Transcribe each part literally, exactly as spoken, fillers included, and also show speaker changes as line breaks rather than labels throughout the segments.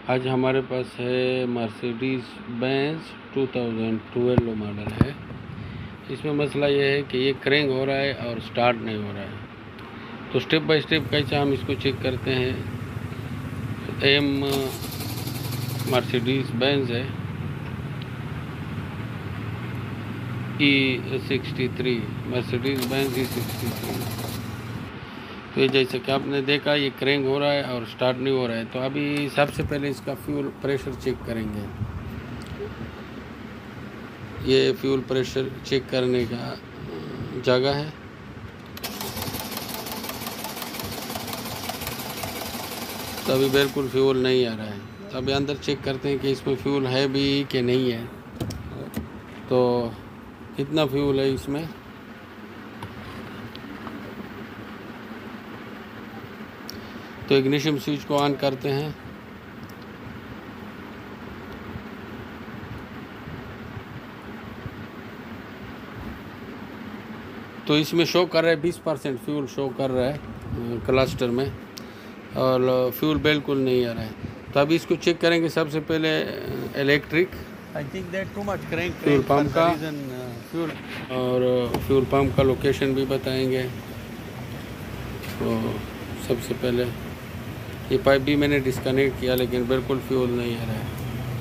आज हमारे पास है Mercedes Benz two thousand twelve model है। इसमें मसला ये है कि ये क्रैंक हो रहा है और स्टार्ट नहीं हो रहा है। तो स्टेप बाय स्टेप कैसे हम इसको चेक करते हैं। तो एम मर्सिडीज़ बेंज है E sixty three, Mercedes Benz E sixty three. तो ये जैसे कि आपने देखा ये क्रैंक हो रहा है और स्टार्ट नहीं हो रहा है। तो अभी सबसे पहले इसका फ्यूल प्रेशर चेक करेंगे। ये फ्यूल प्रेशर चेक करने का जगह है। तो अभी बिल्कुल फ्यूल नहीं आ रहा है। तो अभी अंदर चेक करते हैं कि इसमें फ्यूल है भी कि नहीं है। तो कितना फ्यूल है इसमें। तो इग्निशन स्विच को ऑन करते हैं। तो इसमें शो कर रहा है बीस परसेंट फ्यूल शो कर रहा है क्लस्टर में, और फ्यूल बिल्कुल नहीं आ रहा है। तो अभी इसको चेक करेंगे। सबसे पहले electric
I think that too much crank
fuel
crank for
pump
the
का
reason uh, fuel.
और फ्यूल पंप का लोकेशन भी बताएंगे। तो सबसे पहले ये पाइप भी मैंने डिस्कनेक्ट किया, लेकिन बिल्कुल फ्यूल नहीं आ रहा है।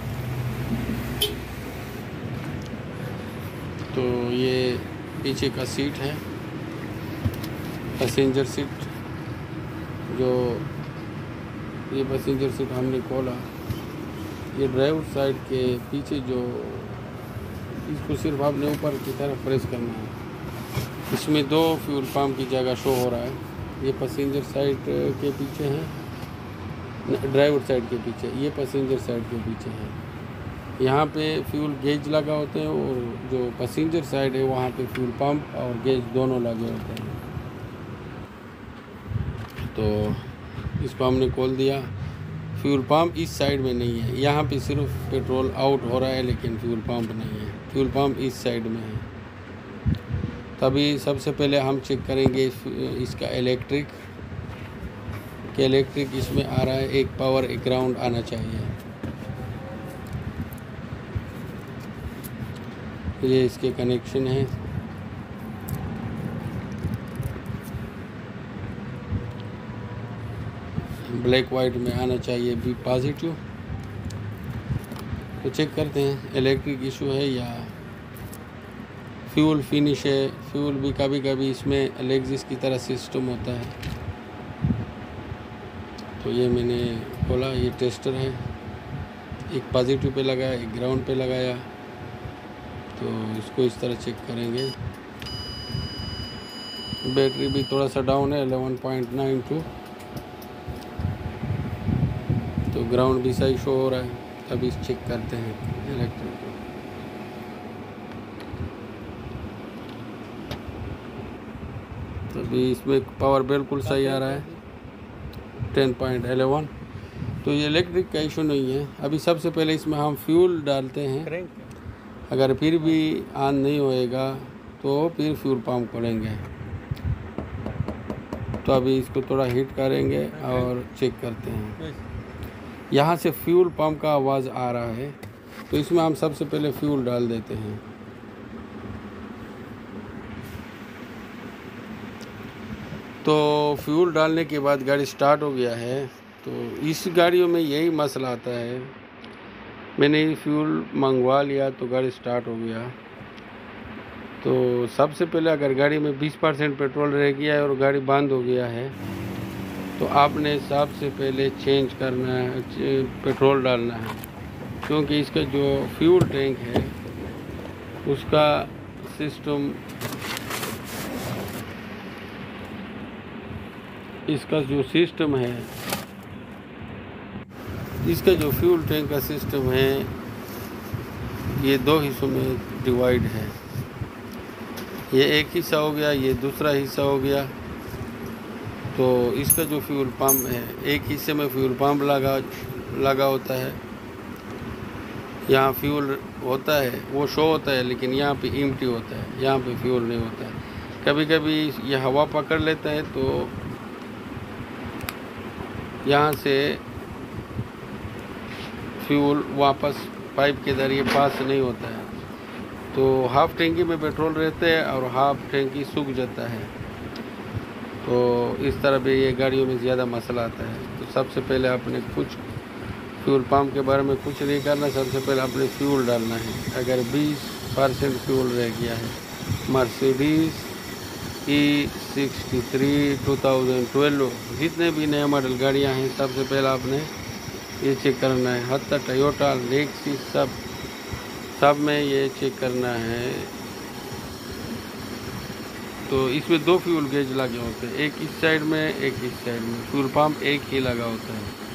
तो ये पीछे का सीट है, पैसेंजर सीट। जो ये पैसेंजर सीट हमने खोला, ये ड्राइवर साइड के पीछे जो इसको सिर्फ आपने ऊपर की तरफ प्रेस करना है। इसमें दो फ्यूल पंप की जगह शो हो रहा है। ये पैसेंजर साइड के पीछे है, ड्राइवर साइड के पीछे, ये पैसेंजर साइड के पीछे है। यहाँ पे फ्यूल गेज लगा होते हैं, और जो पैसेंजर साइड है वहाँ पे फ्यूल पंप और गेज दोनों लगे होते हैं। तो इसको हमने खोल दिया। फ्यूल पंप इस साइड में नहीं है, यहाँ पे सिर्फ पेट्रोल आउट हो रहा है, लेकिन फ्यूल पंप नहीं है। फ्यूल पंप इस साइड में है। तभी सबसे पहले हम चेक करेंगे इसका इलेक्ट्रिक कि इलेक्ट्रिक इसमें आ रहा है। एक पावर एक ग्राउंड आना चाहिए। ये इसके कनेक्शन है। ब्लैक वाइट में आना चाहिए बी पॉजिटिव। तो चेक करते हैं इलेक्ट्रिक इशू है या फ्यूल फिनिश है। फ्यूल भी कभी कभी इसमें लेग्जिस की तरह सिस्टम होता है। तो ये मैंने खोला, ये टेस्टर है। एक पॉजिटिव पे लगाया, एक ग्राउंड पे लगाया। तो इसको इस तरह चेक करेंगे। बैटरी भी थोड़ा सा डाउन है, इलेवन पॉइंट नाइन टू। तो ग्राउंड भी सही शो हो रहा है। अभी चेक करते हैं इलेक्ट्रिक को। तो अभी इसमें पावर बिल्कुल सही आ रहा है, टेन पॉइंट इलेवन। तो ये इलेक्ट्रिक का इशू नहीं है। अभी सबसे पहले इसमें हम फ्यूल डालते हैं। अगर फिर भी ऑन नहीं होएगा तो फिर फ्यूल पंप खोलेंगे। तो अभी इसको थोड़ा हीट करेंगे और चेक करते हैं। यहाँ से फ्यूल पंप का आवाज़ आ रहा है। तो इसमें हम सबसे पहले फ्यूल डाल देते हैं। तो फ्यूल डालने के बाद गाड़ी स्टार्ट हो गया है। तो इस गाड़ियों में यही मसला आता है। मैंने फ्यूल मंगवा लिया तो गाड़ी स्टार्ट हो गया। तो सबसे पहले अगर गाड़ी में बीस परसेंट पेट्रोल रह गया है और गाड़ी बंद हो गया है, तो आपने सबसे पहले चेंज करना है, पेट्रोल डालना है। क्योंकि इसका जो फ्यूल टैंक है उसका सिस्टम, इसका जो सिस्टम है इसका जो फ्यूल टैंक का सिस्टम है ये दो हिस्सों में डिवाइड है। ये एक हिस्सा हो गया, ये दूसरा हिस्सा हो गया। तो इसका जो फ्यूल पंप है, एक हिस्से में फ्यूल पंप लगा लगा होता है। यहाँ फ्यूल होता है, वो शो होता है, लेकिन यहाँ पे एम्प्टी होता है, यहाँ पे फ्यूल नहीं होता है। कभी कभी ये हवा पकड़ लेता है तो यहाँ से फ्यूल वापस पाइप के जरिए पास नहीं होता है। तो हाफ टैंकी में पेट्रोल रहते हैं और हाफ टैंकी सूख जाता है। तो इस तरह भी ये गाड़ियों में ज़्यादा मसला आता है। तो सबसे पहले आपने कुछ फ्यूल पम्प के बारे में कुछ नहीं करना, सबसे पहले आपने फ्यूल डालना है। अगर बीस परसेंट फ्यूल रह गया है, Mercedes E sixty three two thousand twelve जितने भी नए मॉडल गाड़ियां हैं, सबसे पहले आपने ये चेक करना है। हत्ता टोयोटा लेक्सिस सब सब में ये चेक करना है। तो इसमें दो फ्यूल गेज लगे होते हैं, एक इस साइड में एक इस साइड में। फ्यूल पंप एक ही लगा होता है।